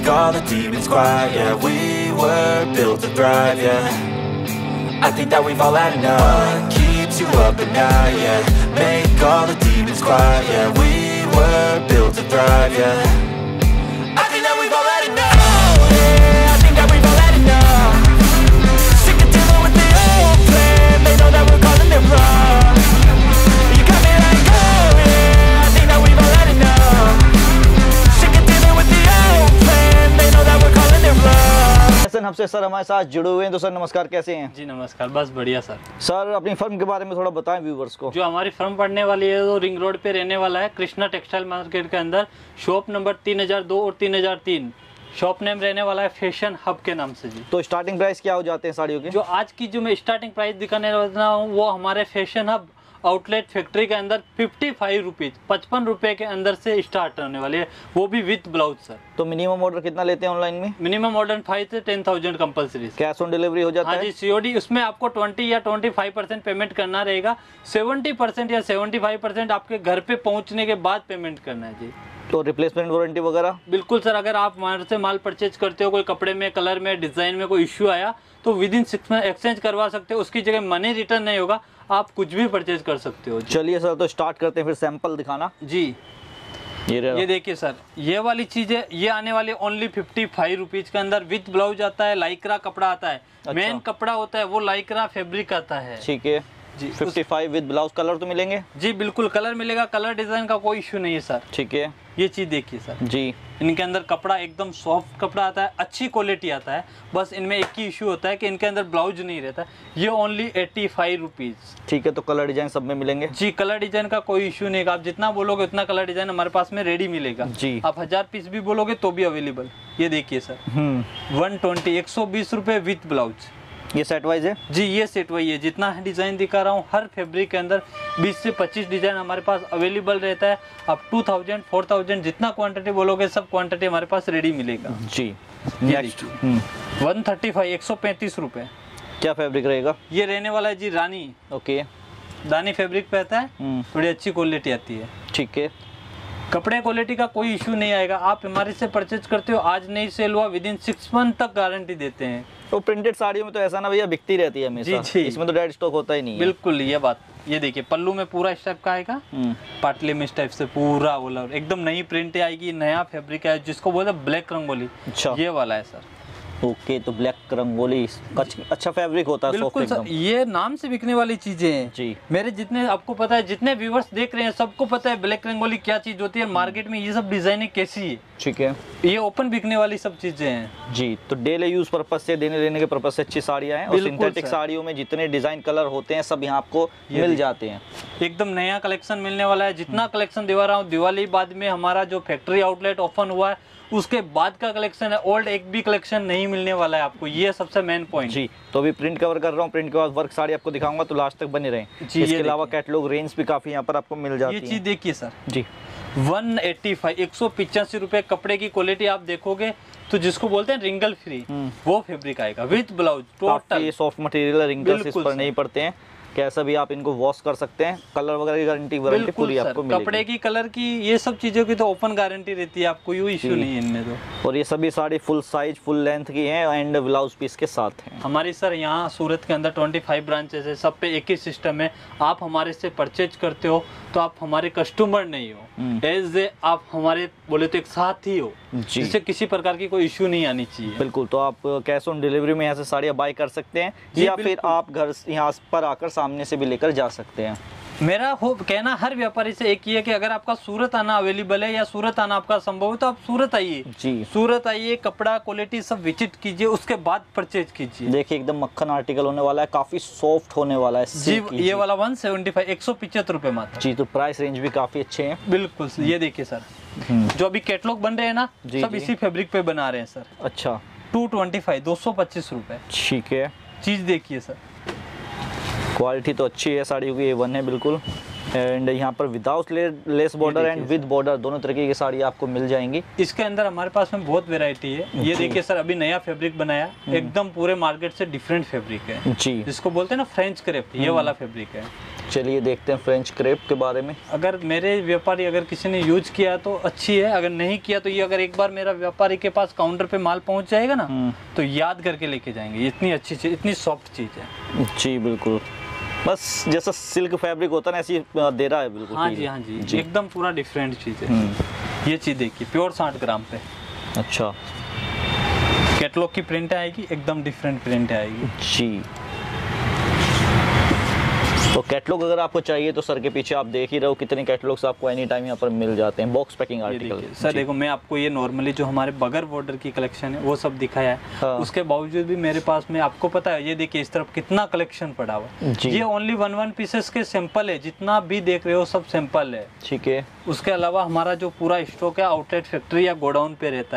make all the demons quiet. Yeah, we were built to thrive. Yeah, I think that we've all had enough. What keeps you up at night? Yeah, make all the demons quiet. Yeah, we were built to thrive. Yeah, I think that we've all had enough. Yeah, I think that we've all had enough. Sick of dealing with the old plan. They know that we're calling it wrong. You got me like, oh yeah, I think that we've all had enough. Sick of dealing with the old plan. They know that we're calling it wrong. हमसे sir हमारे साथ जुड़े हुए हैं। तो sir नमस्कार, कैसे हैं? जी नमस्कार, बस बढ़िया सर। सर अपनी फर्म के बारे में थोड़ा बताएं व्यूवर्स को। जो हमारी फर्म पड़ने वाली है वो रिंग रोड पे रहने वाला है, कृष्णा टेक्सटाइल मार्केट के अंदर, शॉप नंबर 3002 और 3003। शॉप नेम रहने वाला है फैशन हब के नाम से जी। तो स्टार्टिंग प्राइस क्या हो जाते हैं साड़ियों के? जो आज की जो मैं स्टार्टिंग प्राइस दिखाने वाला हूँ वो हमारे फैशन हब आउटलेट फैक्ट्री के अंदर 55 रुपीज 55 रुपए के अंदर से स्टार्ट होने वाली है, वो भी विद ब्लाउज सर। तो मिनिमम ऑर्डर कितना लेते हैं ऑनलाइन में? मिनिमम ऑर्डर 5 से 10,000 कंपल्सरी। कैश ऑन डिलीवरी हो जाता है? हाँ जी, सीओडी। उसमें आपको 20 या 25% पेमेंट करना रहेगा, 70% या 75% आपके घर पे पहुंचने के बाद पेमेंट करना है जी। तो रिप्लेसमेंट वारंटी वगैरह? बिल्कुल सर, अगर आप हमारे से माल परचेज करते हो, कोई कपड़े में, कलर में, डिजाइन में कोई इश्यू आया तो विद इन 6 मंथ एक्सचेंज करवा सकते हो, उसकी जगह मनी रिटर्न नहीं होगा, आप कुछ भी परचेज कर सकते हो। चलिए सर, तो स्टार्ट करते हैं, फिर सैंपल दिखाना जी। ये देखिए सर, ये वाली चीज है, ये आने वाली ओनली 55 रुपीज के अंदर विद ब्लाउज आता है, लाइक्रा कपड़ा आता है। अच्छा। मेन कपड़ा होता है वो लाइक्रा फैब्रिक आता है। ठीक है जी। 55 विद ब्लाउज। कलर तो मिलेंगे? जी बिल्कुल, कलर मिलेगा, कलर डिजाइन का कोई इश्यू नहीं है सर। ठीक है, ये चीज देखिए सर जी। इनके अंदर कपड़ा एकदम सॉफ्ट कपड़ा आता है, अच्छी क्वालिटी आता है। बस इनमें एक ही इशू होता है कि इनके अंदर ब्लाउज नहीं रहता। ये ओनली 85 रुपीज। ठीक है, तो कलर डिजाइन सब में मिलेंगे? जी, कलर डिजाइन का कोई इशू नहीं है, आप जितना बोलोगे उतना कलर डिजाइन हमारे पास में रेडी मिलेगा जी। आप 1000 पीस भी बोलोगे तो भी अवेलेबल। ये देखिए सर 120 120 रुपए विथ ब्लाउज। ये सेट वाइज है जी, ये सेट वाइज है। जितना डिजाइन दिखा रहा हूँ हर फैब्रिक के अंदर 20 से 25 डिजाइन हमारे पास अवेलेबल रहता है। आप 2000 4000 जितना क्वांटिटी बोलोगे सब क्वांटिटी हमारे पास रेडी मिलेगा जी। नेक्स्ट 135 135 रुपए। क्या फैब्रिक रहेगा? ये रहने वाला है जी रानी। ओके, रानी फैब्रिक पे आता है, थोड़ी अच्छी क्वालिटी आती है। ठीक है, कपड़े क्वालिटी का कोई इशू नहीं आएगा। आप हमारे से परचेज करते हो, आज नहीं सेल हुआ, विद इन 6 मंथ तक गारंटी देते हैं। तो प्रिंटेड साड़ियों में तो ऐसा ना भैया बिकती रहती है हमेशा। जी। इसमें तो डेड स्टॉक होता ही नहीं है। बिल्कुल, ये बात। ये देखिए पल्लू में पूरा इस टाइप का आएगा, पाटली में इस टाइप से पूरा बोला एकदम नई प्रिंट आएगी, नया फैब्रिक है जिसको बोलते हैं ब्लैक रंगोली। अच्छा, ये वाला है सर। ओके, तो ब्लैक रंगोली अच्छा फैब्रिक होता है, बिल्कुल सर। ये नाम से बिकने वाली चीजें हैं जी। मेरे जितने आपको पता है, जितने व्यूवर्स देख रहे हैं सबको पता है ब्लैक रंगोली क्या चीज होती है, मार्केट में ये सब डिजाइनिंग कैसी है। ठीक है, ये ओपन बिकने वाली सब चीजें हैं जी। तो डेली यूज पर्पज से, देने लेने के पर्पज से अच्छी साड़ियां हैं। और सिंथेटिक साड़ियों में जितने डिजाइन कलर होते हैं सब यहाँ आपको मिल जाते हैं। एकदम नया कलेक्शन मिलने वाला है। जितना कलेक्शन दिवा रहा हूँ, दिवाली बाद में हमारा जो फैक्ट्री आउटलेट ओपन हुआ है उसके बाद का कलेक्शन है, ओल्ड एक भी कलेक्शन नहीं मिलने वाला है आपको। ये सबसे मेन पॉइंट जी। तो अभी प्रिंट कवर कर रहा हूँ, प्रिंट के बाद वर्क साड़ी आपको दिखाऊंगा, तो लास्ट तक बने रहें जी। इसके अलावा कैटलॉग रेंज भी काफी यहाँ पर आपको मिल जाती है। ये चीज देखिए सर जी, 185 185 रुपए। कपड़े की क्वालिटी आप देखोगे तो जिसको बोलते हैं रिंगल फ्री, वो फैब्रिक आएगा with blouse. Total soft material, wrinkles इस पर नहीं पड़ते हैं। कैसा भी आप इनको वॉश कर सकते हैं। कलर वगैरह की गारंटी पूरी आपको मिलेगी। कपड़े की, कलर की, ये सब चीजों की तो ओपन गारंटी रहती है, आपको कोई इश्यू नहीं है इनमें तो। और ये सभी sari full size full length की हैं एंड ब्लाउज पीस के साथ हैं। हमारी सर यहाँ सूरत के अंदर 25 ब्रांचेस है, सब पे एक ही सिस्टम है। आप हमारे से परचेज करते हो तो आप हमारे कस्टमर नहीं हो, एज ए आप हमारे बोले तो एक साथ ही हो, जिससे किसी प्रकार की कोई इश्यू नहीं आनी चाहिए। बिल्कुल, तो आप कैश ऑन डिलीवरी में यहाँ से साड़ियाँ बाय कर सकते हैं या फिर आप घर यहाँ पर आकर सामने से भी लेकर जा सकते हैं। मेरा हो कहना हर व्यापारी से एक ही है कि अगर आपका सूरत आना अवेलेबल है या सूरत आना आपका संभव है तो आप सूरत आइए जी। सूरत आइए, कपड़ा क्वालिटी सब विजिट कीजिए, उसके बाद परचेज कीजिए। देखिए एकदम मक्खन आर्टिकल होने वाला है, काफी सॉफ्ट होने वाला है जी। ये वाला 175 175 रुपए मात्र जी। तो प्राइस रेंज भी काफी अच्छे हैं। बिल्कुल, ये देखिए सर जो अभी कैटलॉग बन रहे हैं ना, सब इसी फैब्रिक पे बना रहे हैं सर। अच्छा, 225 225 रुपए। ठीक है, चीज देखिए सर, क्वालिटी तो अच्छी है साड़ियों की, A1 है बिल्कुल। एंड यहाँ पर without lace border and with border दोनों तरीके की साड़ी आपको मिल जाएंगी। इसके अंदर हमारे पास में बहुत वैरायटी है। ये देखिए सर, अभी नया फैब्रिक बनाया, एकदम पूरे मार्केट से डिफरेंट फैब्रिक है जी, जिसको बोलते हैं ना फ्रेंच क्रेप, ये वाला फैब्रिक है। चलिए देखते हैं फ्रेंच क्रेप के बारे में। अगर मेरे व्यापारी अगर किसी ने यूज किया तो अच्छी है, अगर नहीं किया तो ये अगर एक बार मेरा व्यापारी के पास काउंटर पे माल पहुंच जाएगा ना तो याद करके लेके जाएंगे। इतनी अच्छी चीज, इतनी सॉफ्ट चीज है। जी बिल्कुल, बस जैसा सिल्क फैब्रिक होता है ना ऐसी दे रहा है बिल्कुल। हाँ जी, हाँ जी, एकदम पूरा डिफरेंट चीज है। ये चीज देखिए प्योर 60 ग्राम पे। अच्छा, कैटलॉग की प्रिंट आएगी, एकदम डिफरेंट प्रिंट आएगी जी। तो कैटलॉग अगर आपको चाहिए तो सर के पीछे आप देख ही रहे हो कितने कैटलॉग्स आपको एनी टाइम यहाँ पर मिल जाते हैं, बॉक्स पैकिंग आर्टिकल। सर देखो, मैं आपको ये नॉर्मली जो हमारे बगैर बॉर्डर की कलेक्शन है वो सब दिखाया है। हाँ। उसके बावजूद भी मेरे पास में आपको पता है, ये देखिए इस तरफ कितना कलेक्शन पड़ा हुआ। ये ओनली 1 पीसेस के सैंपल है, जितना भी देख रहे हो सब सैंपल है। ठीक है, उसके अलावा हमारा जो पूरा स्टॉक है आउटलेट फैक्ट्री या गोडाउन पे रहता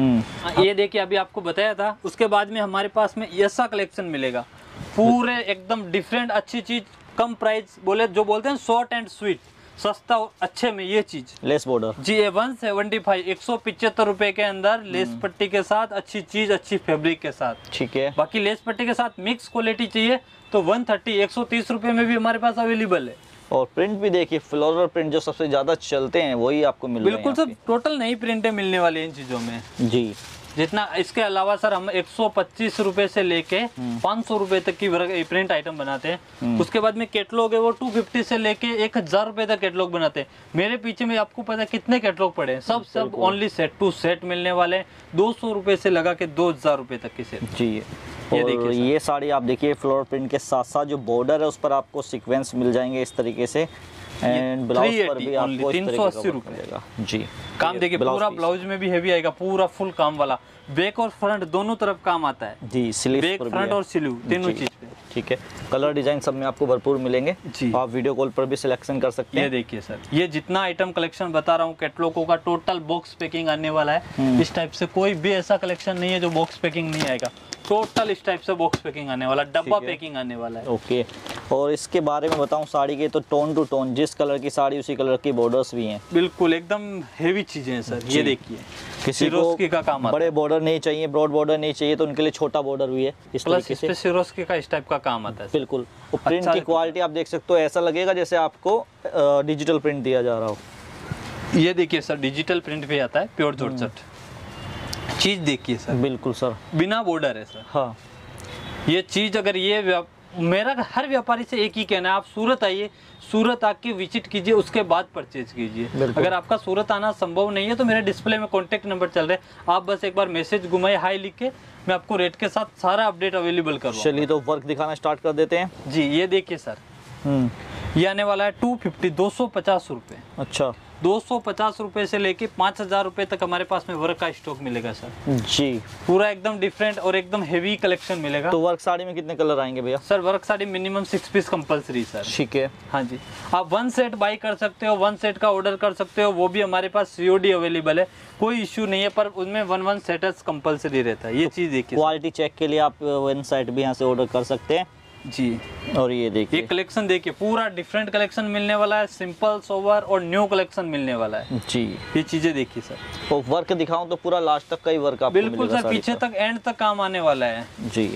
है। ये देखिए अभी आपको बताया था। उसके बाद में हमारे पास में ऐसा कलेक्शन मिलेगा, पूरे एकदम डिफरेंट अच्छी चीज, कम प्राइस, बोले जो बोलते हैं शॉर्ट एंड स्वीट, सस्ता और अच्छे में। ये चीज लेस बॉर्डर जी 175 175 रुपए के अंदर लेस पट्टी के साथ, अच्छी चीज, अच्छी फैब्रिक के साथ। ठीक है, बाकी लेस पट्टी के साथ मिक्स क्वालिटी चाहिए तो 130 130 रुपए में भी हमारे पास अवेलेबल है। और प्रिंट भी देखिए, फ्लोरल प्रिंट जो सबसे ज्यादा चलते हैं वही आपको मिल रहे हैं। बिल्कुल सर, टोटल नई प्रिंटें मिलने वाली हैं इन चीजों में जी। जितना इसके अलावा सर हम 125 रुपए से लेके 500 रुपए तक की प्रिंट आइटम बनाते हैं। उसके बाद में कैटलॉग है वो 250 से लेके 1000 रुपए तक कैटलॉग बनाते हैं। मेरे पीछे में आपको पता है कितने कैटलॉग पड़े हैं, सब ओनली सेट टू सेट मिलने वाले हैं। 200 रुपए से लगा के 2000 रुपए तक की सेट जी। ये देखिए, ये साड़ी आप देखिए फ्लोर प्रिंट के साथ साथ जो बॉर्डर है उस पर आपको सीक्वेंस मिल जाएंगे इस तरीके से, एंड ब्लाउज पर भी आपको 380 रुपए जी। काम देखिए, पूरा ब्लाउज में भी हेवी आएगा, पूरा फुल काम वाला, बैक और फ्रंट दोनों तरफ काम आता है जी। स्लीव बैक, फ्रंट और स्लीव तीनों चीज पे। ठीक है, कलर डिजाइन सब में आपको भरपूर मिलेंगे जी। आप वीडियो कॉल पर भी सिलेक्शन कर सकते हैं। ये देखिए सर, ये जितना आइटम कलेक्शन बता रहा हूँ कैटलॉगों का टोटल बॉक्स पैकिंग आने वाला है। इस टाइप से कोई भी ऐसा कलेक्शन नहीं है जो बॉक्स पैकिंग नहीं आएगा, टोटल इस टाइप से बॉक्स पैकिंग आने वाला, डब्बा पैकिंग आने वाला है। ओके, और इसके बारे में बताऊं साड़ी के तो टोन टू टोन, जिस कलर की साड़ी उसी कलर की बॉर्डर्स भी हैं। बिल्कुल एकदम हेवी चीजें हैं सर। ये देखिए, किसी को का काम बड़े बॉर्डर नहीं चाहिए, ब्रॉड बॉर्डर नहीं चाहिए तो उनके लिए छोटा बॉर्डर भी है इस तरीके से। सिरोस्की का इस टाइप का काम आता है बिल्कुल। और प्रिंट की क्वालिटी आप देख सकते हो, ऐसा लगेगा जैसे आपको डिजिटल प्रिंट दिया जा रहा हो। ये देखिए सर, डिजिटल प्रिंट भी आता है, प्योर जॉर्जेट चीज देखिए सर। बिल्कुल सर, बिना बॉर्डर है सर। हाँ, ये चीज अगर ये मेरा हर व्यापारी से एक ही कहना है, आप सूरत आइए, सूरत आके विजिट कीजिए, उसके बाद परचेज कीजिए। अगर आपका सूरत आना संभव नहीं है तो मेरे डिस्प्ले में कॉन्टेक्ट नंबर चल रहे हैं, आप बस एक बार मैसेज घुमाए, हाई लिख के, मैं आपको रेट के साथ सारा अपडेट अवेलेबल करूँगा। चलिए तो वर्क दिखाना स्टार्ट कर देते हैं जी। ये देखिए सर, ये आने वाला है 250 250 रुपये। अच्छा, 250 रुपए से लेके 5000 रुपए तक हमारे पास में वर्क का स्टॉक मिलेगा सर जी। पूरा एकदम डिफरेंट और एकदम हेवी कलेक्शन मिलेगा। तो वर्क साड़ी में कितने कलर आएंगे भैया? Sir work sari minimum 6 piece compulsory sir. ठीक है, हाँ जी। आप 1 सेट बाई कर सकते हो, 1 सेट का ऑर्डर कर सकते हो, वो भी हमारे पास COD अवेलेबल है, कोई इश्यू नहीं है, पर उनमें 1 सेटस कंपलसरी रहता है। ये चीज देखिए, क्वालिटी चेक के लिए आप 1 सेट भी यहाँ से ऑर्डर कर सकते हैं जी। और ये देखिए, ये कलेक्शन देखिए, पूरा डिफरेंट कलेक्शन मिलने वाला है, सिंपल सोवर और न्यू कलेक्शन मिलने वाला है जी। ये चीजें देखिए सर। तो वर्क दिखाऊं तो पूरा लास्ट तक का ही वर्क आपको बिल्कुल सर, पीछे तक एंड तक काम आने वाला है जी।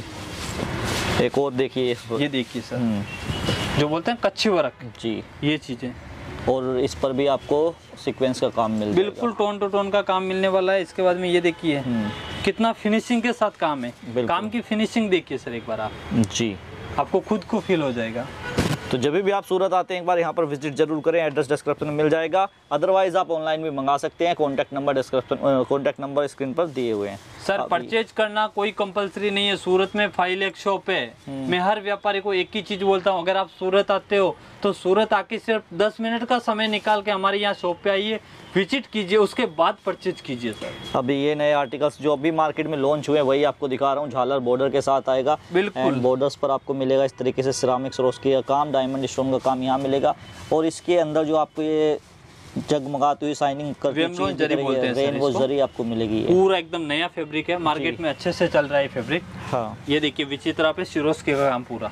एक और देखिए, ये देखिए सर, जो बोलते हैं कच्ची वर्क जी, ये चीजें। और इस पर भी आपको सीक्वेंस का काम मिल बिल्कुल टोन टू टोन का काम मिलने वाला है। इसके बाद में ये देखिए कितना फिनिशिंग के साथ काम है, काम की फिनिशिंग देखिए सर एक बार आप जी, आपको खुद को फील हो जाएगा। तो जब भी आप सूरत आते हैं एक बार यहाँ पर विजिट जरूर करें, एड्रेस डिस्क्रिप्शन में मिल जाएगा, अदरवाइज आप ऑनलाइन भी मंगा सकते हैं, कॉन्टैक्ट नंबर स्क्रीन पर दिए हुए हैं। सर परचेज करना कोई कंपलसरी नहीं है, सूरत में 5 लाख शॉप है। मैं हर व्यापारी को एक ही चीज बोलता हूँ, अगर आप सूरत आते हो तो सूरत आके सिर्फ 10 मिनट का समय निकाल के हमारे यहाँ शॉप पे आइए, विजिट कीजिए, उसके बाद परचेज कीजिए सर। अभी ये नए आर्टिकल्स जो अभी मार्केट में लॉन्च हुए हैं वही आपको दिखा रहा हूँ, झालर बॉर्डर के साथ आएगा। बिल्कुल, बॉर्डर्स पर आपको मिलेगा इस तरीके से सिरामिक सरोस्की का काम, डायमंड स्टोन का काम यहाँ मिलेगा। और इसके अंदर जो आपको ये जगमगाती हुई शाइनिंग करती रेनबो जरी आपको मिलेगी। पूरा एकदम नया फैब्रिक है, मार्केट में अच्छे से चल रहा है फैब्रिक। हाँ, ये देखिए विचित्रा पे सिरोस्की का काम पूरा,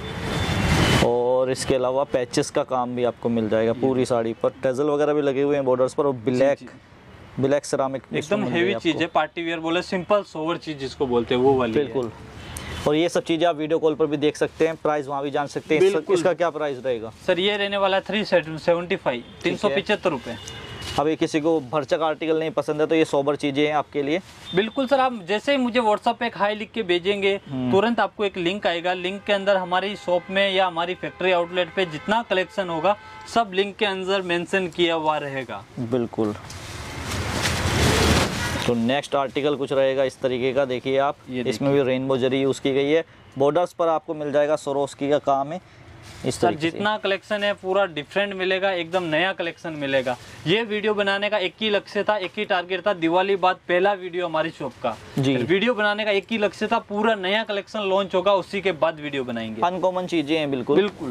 और इसके अलावा पैचेस का काम भी आपको मिल जाएगा पूरी साड़ी पर, टेजल वगैरह भी लगे हुए हैं बॉर्डर्स पर, और ब्लैक सेरामिक एकदम हेवी चीज है, पार्टी वियर बोले सिंपल सोवर चीज जिसको बोलते हैं वो वाली। बिल्कुल। और ये सब चीज़ें आप वीडियो कॉल पर भी देख सकते हैं, प्राइस वहाँ भी जान सकते हैं। इसका क्या प्राइस रहेगा सर? ये रहने वाला 375, 375 रुपये। अभी किसी को भरचक आर्टिकल नहीं पसंद है तो ये सोबर चीज़ें हैं आपके लिए। बिल्कुल सर, आप जैसे ही मुझे व्हाट्सएप पे एक हाई लिख के भेजेंगे, तुरंत आपको एक लिंक आएगा। लिंक के अंदर हमारी शॉप में या हमारी फैक्ट्री आउटलेट पे जितना कलेक्शन होगा सब लिंक के अंदर मेंशन किया हुआ रहेगा। बिल्कुल। तो नेक्स्ट आर्टिकल कुछ रहेगा इस तरीके का, देखिए आप, इसमें भी रेनबो जरी यूज़ की गई है। बॉर्डर्स पर आपको मिल जाएगा स्वरोस्की का काम है। इस सर जितना कलेक्शन है पूरा डिफरेंट मिलेगा, एकदम नया कलेक्शन मिलेगा। ये वीडियो बनाने का एक ही लक्ष्य था, एक ही टारगेट था। दिवाली बाद पहला वीडियो हमारी शॉप का जी। वीडियो बनाने का एक ही लक्ष्य था, पूरा नया कलेक्शन लॉन्च होगा, उसी के बाद वीडियो बनाएंगे। अनकॉमन चीजें हैं। बिल्कुल बिल्कुल।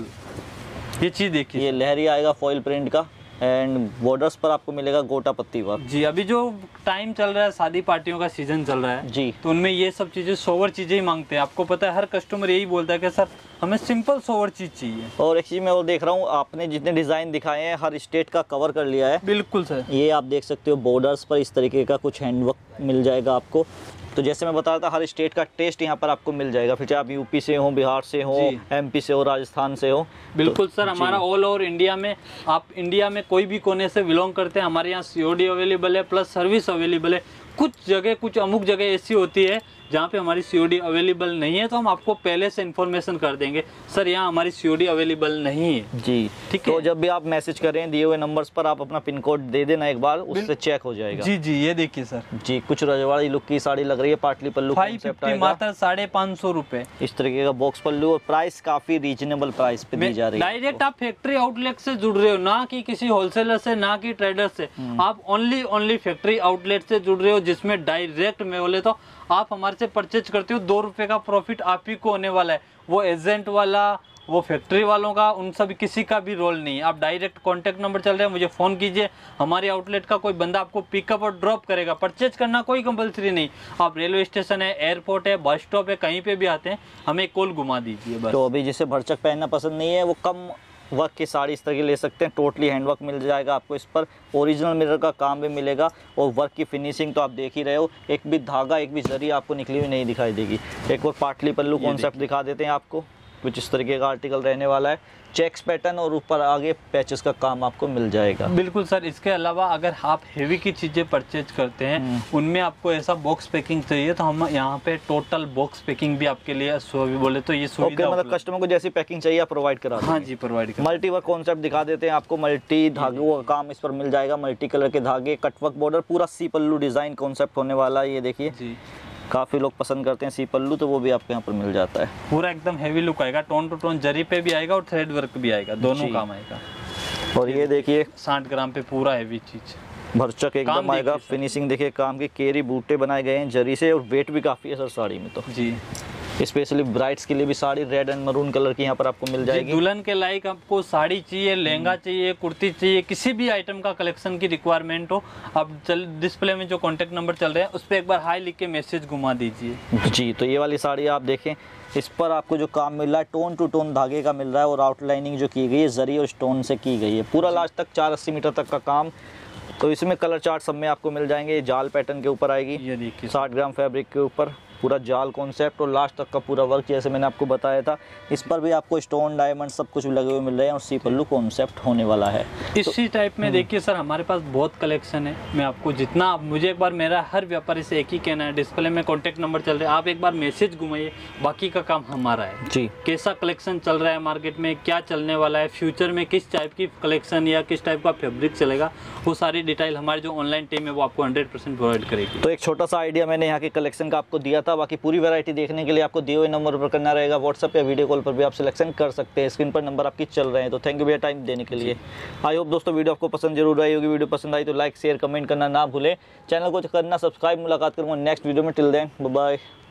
ये चीज देखिए, ये लहरी आएगा फॉइल प्रिंट का एंड बॉर्डर्स पर आपको मिलेगा गोटा पत्ती वर्क जी। अभी जो टाइम चल रहा है, शादी पार्टियों का सीजन चल रहा है जी, तो उनमें ये सब चीजें सोवर चीजें ही मांगते हैं। आपको पता है हर कस्टमर यही बोलता है कि सर हमें सिंपल सोवर चीज चाहिए। और एक चीज मैं और देख रहा हूँ, आपने जितने डिजाइन दिखाए हैं हर स्टेट का कवर कर लिया है। बिल्कुल सर। ये आप देख सकते हो बॉर्डर्स पर इस तरीके का कुछ हैंडवर्क मिल जाएगा आपको। तो जैसे मैं बता रहा था, हर स्टेट का टेस्ट यहाँ पर आपको मिल जाएगा, फिर चाहे आप यूपी से हो, बिहार से हो, एमपी से हो, राजस्थान से हो। बिल्कुल सर, हमारा ऑल ओवर इंडिया में, आप इंडिया में कोई भी कोने से बिलोंग करते हैं, हमारे यहाँ सीओडी अवेलेबल है, प्लस सर्विस अवेलेबल है। कुछ जगह, कुछ अमुक जगह ऐसी होती है जहाँ पे हमारी सीओडी अवेलेबल नहीं है, तो हम आपको पहले से इन्फॉर्मेशन कर देंगे सर यहाँ हमारी सीओडी अवेलेबल नहीं है जी। ठीक है, तो जब भी आप मैसेज करें दिए हुए नंबर्स पर, आप अपना पिन कोड दे देना एक बार, उससे चेक हो जाएगा जी। जी ये देखिए सर जी, कुछ रजवाड़ी लुक की साड़ी लग रही है, पाटली पल्लू कॉन्सेप्ट आएगा, मात्र 550 रुपए इस तरीके का बॉक्स पल्लू, और प्राइस काफी रीजनेबल प्राइस पे दी जा रही है। डायरेक्ट आप फैक्ट्री आउटलेट से जुड़ रहे हो, ना कि किसी होलसेलर से, ना कि ट्रेडर से, आप ओनली फैक्ट्री आउटलेट से जुड़ रहे हो, जिसमें डायरेक्ट मैं बोले तो आप हमारे से परचेज करते हो, 2 रुपए का प्रॉफिट आप ही को होने वाला है। वो एजेंट वाला, वो फैक्ट्री वालों का, उन सब किसी का भी रोल नहीं है। आप डायरेक्ट कॉन्टैक्ट नंबर चल रहे हैं, मुझे फ़ोन कीजिए, हमारे आउटलेट का कोई बंदा आपको पिकअप और ड्रॉप करेगा। परचेज करना कोई कंपलसरी नहीं। आप रेलवे स्टेशन है, एयरपोर्ट है, बस स्टॉप है, कहीं पे भी आते हैं, हमें कॉल घुमा दीजिए बस। तो अभी जिसे भरचक पहनना पसंद नहीं है, वो कम वर्क की साड़ी इस तरह की ले सकते हैं। टोटली हैंडवर्क मिल जाएगा आपको, इस पर ओरिजिनल मिरर का काम भी मिलेगा, और वर्क की फिनिशिंग तो आप देख ही रहे हो, एक भी धागा, एक भी जरी आपको निकली हुई नहीं दिखाई देगी। एक और पाटली पल्लू कॉन्सेप्ट दिखा देते हैं आपको, कुछ इस तरीके का आर्टिकल रहने वाला है। चेक्स पैटर्न और ऊपर आगे पैचेस का काम आपको मिल जाएगा। बिल्कुल सर। इसके अलावा अगर आप हेवी की चीज़ें परचेज करते हैं, उनमें आपको ऐसा बॉक्स पैकिंग चाहिए, तो हम यहाँ पे टोटल बॉक्स पैकिंग भी आपके लिए बोले तो ये सुविधा, मतलब कस्टमर को जैसी पैकिंग चाहिए आप प्रोवाइड करा देंगे। हाँ जी, प्रोवाइड कर। मल्टी वर्क कॉन्सेप्ट दिखा देते हैं आपको, मल्टी धागों का काम इस पर मिल जाएगा, मल्टी कलर के धागे, कटवर्क बॉर्डर, पूरा सी पल्लू डिजाइन कॉन्सेप्ट होने वाला है। ये देखिए जी, काफ़ी लोग पसंद करते हैं सी पल्लू, तो वो भी आपके यहाँ पर मिल जाता है। पूरा एकदम हेवी लुक आएगा, टोन टू टोन जरी पे भी आएगा और थ्रेड वर्क भी आएगा, दोनों काम आएगा। और ये देखिए 60 ग्राम पे पूरा हेवी चीज, भरचक एकदम आएगा। फिनिशिंग देखिए, काम के केरी बूटे बनाए गए हैं जरी से, और वेट भी काफ़ी है सर साड़ी में तो जी। स्पेशली ब्राइड्स के लिए भी sari red and maroon colour की यहाँ पर आपको मिल जाएगी। दुल्हन के लायक आपको साड़ी चाहिए, लहंगा चाहिए, कुर्ती चाहिए, किसी भी आइटम का कलेक्शन की रिक्वायरमेंट हो, आप डिस्प्ले में जो कॉन्टेक्ट नंबर चल रहे हैं उस पर एक बार हाई लिख के मैसेज घुमा दीजिए जी। तो ये वाली साड़ी आप देखें, इस पर आपको जो काम मिल रहा है टोन टू टोन धागे का मिल रहा है, और आउटलाइनिंग जो की गई है जरी और स्टोन से की गई है, पूरा लास्ट तक 480 मीटर तक का काम। तो इसमें कलर चार्ट सब में आपको मिल जाएंगे। जाल पैटर्न के ऊपर आएगी, ये देखिए 60 ग्राम फैब्रिक के ऊपर पूरा जाल कॉन्सेप्ट, और लास्ट तक का पूरा वर्क जैसे मैंने आपको बताया था। इस पर भी आपको स्टोन, डायमंड सब कुछ लगे हुए मिल रहे हैं, और सी पल्लू कॉन्सेप्ट होने वाला है। इसी टाइप में देखिए सर, हमारे पास बहुत कलेक्शन है। मैं आपको जितना, मुझे एक बार, मेरा हर व्यापारी से एक ही कहना है, डिस्प्ले में कॉन्टैक्ट नंबर चल रहा है, आप एक बार मैसेज घुमाइए, बाकी का काम हमारा है जी। कैसा कलेक्शन चल रहा है मार्केट में, क्या चलने वाला है, फ्यूचर में किस टाइप की कलेक्शन या किस टाइप का फैब्रिक चलेगा, वो सारी डिटेल हमारी जो ऑनलाइन टीम है वो आपको 100% प्रोवाइड करेगी। तो एक छोटा सा आइडिया मैंने यहाँ के कलेक्शन का आपको दिया था। बाकी पूरी वैरायटी देखने के लिए आपको दिए हुए नंबर पर करना रहेगा, व्हाट्सएप या वीडियो कॉल पर भी आप सिलेक्शन कर सकते हैं। स्क्रीन पर नंबर आपकी चल रहे हैं। तो थैंक यू भैया टाइम देने के लिए। आई होप दोस्तों वीडियो आपको पसंद जरूर आई होगी। वीडियो पसंद आई तो लाइक शेयर कमेंट करना ना भूलें, चैनल को करना सब्सक्राइब। मुलाकात करूँगा नेक्स्ट वीडियो में। Till then bye bye.